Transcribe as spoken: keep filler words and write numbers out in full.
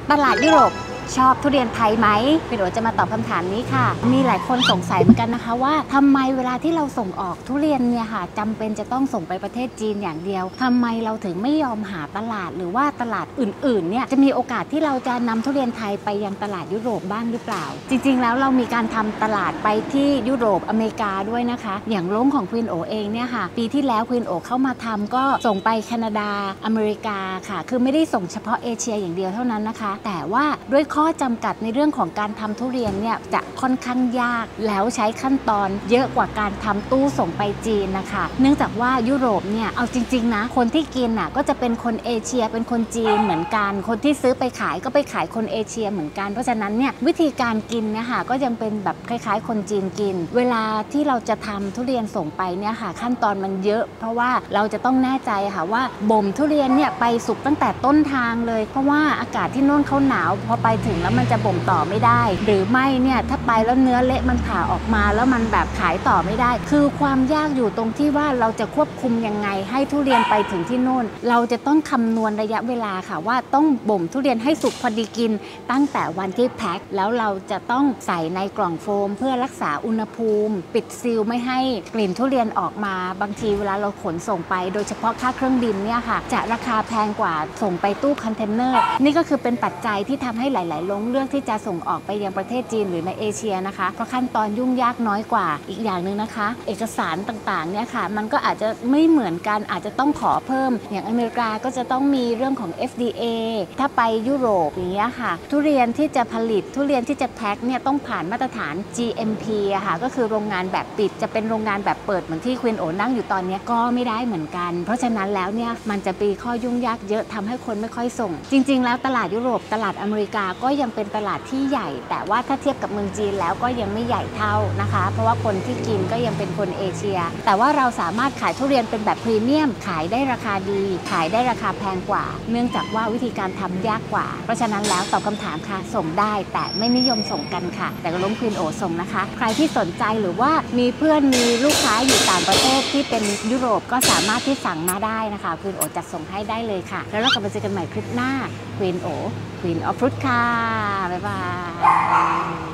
ตลาดยุโรปชอบทุเรียนไทยไหมพี่โอจะมาตอบคำถามนี้ค่ะมีหลายคนสงสัยเหมือนกันนะคะว่าทำไมเวลาที่เราส่งออกทุเรียนเนี่ยค่ะจำเป็นจะต้องส่งไปประเทศจีนอย่างเดียวทำไมเราถึงไม่ยอมหาตลาดหรือว่าตลาดอื่นๆเนี่ยจะมีโอกาสที่เราจะนำทุเรียนไทยไปยังตลาดยุโรปบ้างหรือเปล่าจริงๆแล้วเรามีการทำตลาดไปที่ยุโรปอเมริกาด้วยนะคะอย่างล้งของควีนโอเองเนี่ยค่ะปีที่แล้วควีนโอเข้ามาทำก็ส่งไปแคนาดาอเมริกาค่ะคือไม่ได้ส่งเฉพาะเอเชียอย่างเดียวเท่านั้นนะคะแต่ว่าด้วยข้อจำกัดในเรื่องของการทำทุเรียนเนี่ยจะค่อนข้างยากแล้วใช้ขั้นตอนเยอะกว่าการทำตู้ส่งไปจีนนะคะเนื่องจากว่ายุโรปเนี่ยเอาจริงๆนะคนที่กินน่ะก็จะเป็นคนเอเชียเป็นคนจีนเหมือนกันคนที่ซื้อไปขายก็ไปขายคนเอเชียเหมือนกันเพราะฉะนั้นเนี่ยวิธีการกินเนี่ยค่ะก็ยังเป็นแบบคล้ายๆคนจีนกินเวลาที่เราจะทำทุเรียนส่งไปเนี่ยค่ะขั้นตอนมันเยอะเพราะว่าเราจะต้องแน่ใจค่ะว่าบ่มทุเรียนเนี่ยไปสุกตั้งแต่ต้นทางเลยเพราะว่าอากาศที่โน่นเขาหนาวพอไปถึงแล้วมันจะบ่มต่อไม่ได้หรือไม่เนี่ยถ้าไปแล้วเนื้อเละมันผ่าออกมาแล้วมันแบบขายต่อไม่ได้คือความยากอยู่ตรงที่ว่าเราจะควบคุมยังไงให้ทุเรียนไปถึงที่โน่นเราจะต้องคำนวณระยะเวลาค่ะว่าต้องบ่มทุเรียนให้สุกพอดีกินตั้งแต่วันที่แพ็คแล้วเราจะต้องใส่ในกล่องโฟมเพื่อรักษาอุณหภูมิปิดซีลไม่ให้กลิ่นทุเรียนออกมาบางทีเวลาเราขนส่งไปโดยเฉพาะค่าเครื่องบินเนี่ยค่ะจะราคาแพงกว่าส่งไปตู้คอนเทนเนอร์นี่ก็คือเป็นปัจจัยที่ทำให้หลายๆโรงเลือกที่จะส่งออกไปยังประเทศจีนหรือในเอเชียนะคะเพราะขั้นตอนยุ่งยากน้อยกว่าอีกอย่างหนึ่งนะคะเอกสารต่างๆเนี่ยค่ะมันก็อาจจะไม่เหมือนกันอาจจะต้องขอเพิ่มอย่างอเมริกาก็จะต้องมีเรื่องของ เอฟ ดี เอ ถ้าไปยุโรปอย่างเงี้ยค่ะทุเรียนที่จะผลิตทุเรียนที่จะแพ็คเนี่ยต้องผ่านมาตรฐาน จี เอ็ม พี อะค่ะก็คือโรงงานแบบปิดจะเป็นโรงงานแบบเปิดเหมือนที่ควีนโอนั่งอยู่ตอนนี้ก็ไม่ได้เหมือนกันเพราะฉะนั้นแล้วเนี่ยมันจะมีข้อยุ่งยากเยอะทำให้คนไม่ค่อยส่งจริงๆแล้วตลาดยุโรปตลาดอเมริกาก็ยังเป็นตลาดที่ใหญ่แต่ว่าถ้าเทียบกับเมืองจีนแล้วก็ยังไม่ใหญ่เท่านะคะเพราะว่าคนที่กินก็ยังเป็นคนเอเชียแต่ว่าเราสามารถขายทุเรียนเป็นแบบพรีเมียมขายได้ราคาดีขายได้ราคาแพงกว่าเนื่องจากว่าวิธีการทำยากกว่าเพราะฉะนั้นแล้วตอบคำถามค่ะส่งได้แต่ไม่นิยมส่งกันค่ะแต่ก็ล้มควีนโอส่งนะคะใครที่สนใจหรือว่ามีเพื่อนมีลูกค้าอยู่ต่างประเทศที่เป็นยุโรปก็สามารถที่สั่งมาได้นะคะควีนโอจัดส่งให้ได้เลยค่ะแล้วเรากลับมาเจอกันใหม่คลิปหน้าควีนโอ Queen of Fruit ค่ะบ๊ายบาย